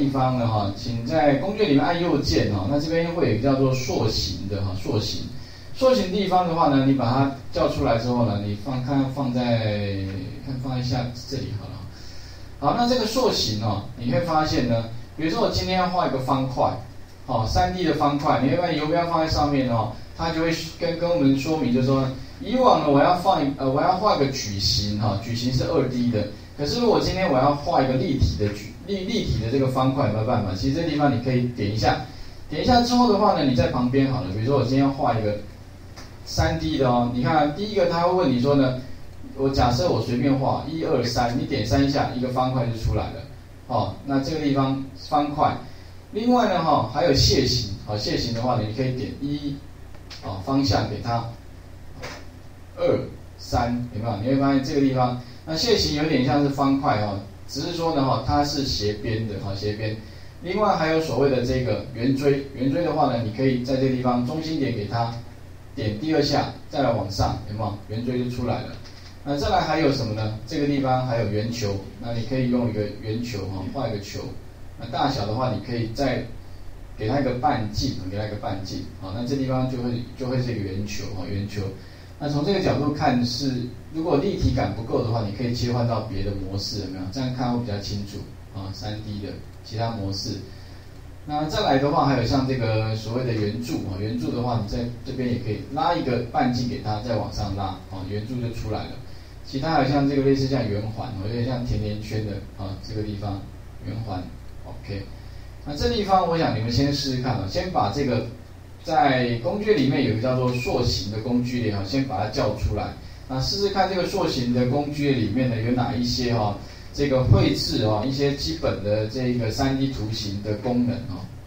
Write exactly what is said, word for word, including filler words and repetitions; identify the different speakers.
Speaker 1: 地方呢哈，请在工具里面按右键哈，那这边会有一个叫做塑形的哈，塑形。塑形地方的话呢，你把它叫出来之后呢，你放看放在看放一下这里好了。好，那这个塑形哦，你会发现呢，比如说我今天要画一个方块，哦 ，三 D 的方块，你会把游标放在上面哦，它就会跟跟我们说明，就是说以往呢我要放呃我要画一个矩形哈，矩形是 二 D 的，可是如果今天我要画一个立体的矩立立体的这个方块，有没有办法？其实这地方你可以点一下，点一下之后的话呢，你在旁边好了，比如说我今天要画一个 三 D 的哦，你看第一个他会问你说呢，我假设我随便画一二三，你点三下，一个方块就出来了，哦，那这个地方方块，另外呢哈、哦、还有楔形，好、哦、楔形的话呢，你可以点一，哦方向给它，二三有没有？你会发现这个地方，那楔形有点像是方块哦，只是说呢哈、哦、它是斜边的哈、哦、斜边，另外还有所谓的这个圆锥，圆锥的话呢，你可以在这个地方中心点给它。点第二下，再来往上，有没有？圆锥就出来了。那再来还有什么呢？这个地方还有圆球，那你可以用一个圆球哈，画一个球。那大小的话，你可以再给它一个半径，给它一个半径。好，那这地方就会就会是一个圆球哈，圆球。那从这个角度看是，如果立体感不够的话，你可以切换到别的模式，有没有？这样看会比较清楚啊。三 D 的其他模式。那再来的话，还有像这个所谓的圆柱啊，圆柱的话，你在这边也可以拉一个半径给它，再往上拉，啊，圆柱就出来了。其他还有像这个类似像圆环，有点像甜甜圈的啊，这个地方圆环 ，OK。那这地方我想你们先试试看啊，先把这个在工具里面有一个叫做塑形的工具列哈，先把它叫出来。那试试看这个塑形的工具里面呢有哪一些哈？这个绘制啊，一些基本的这个 三 D 图形的功能啊，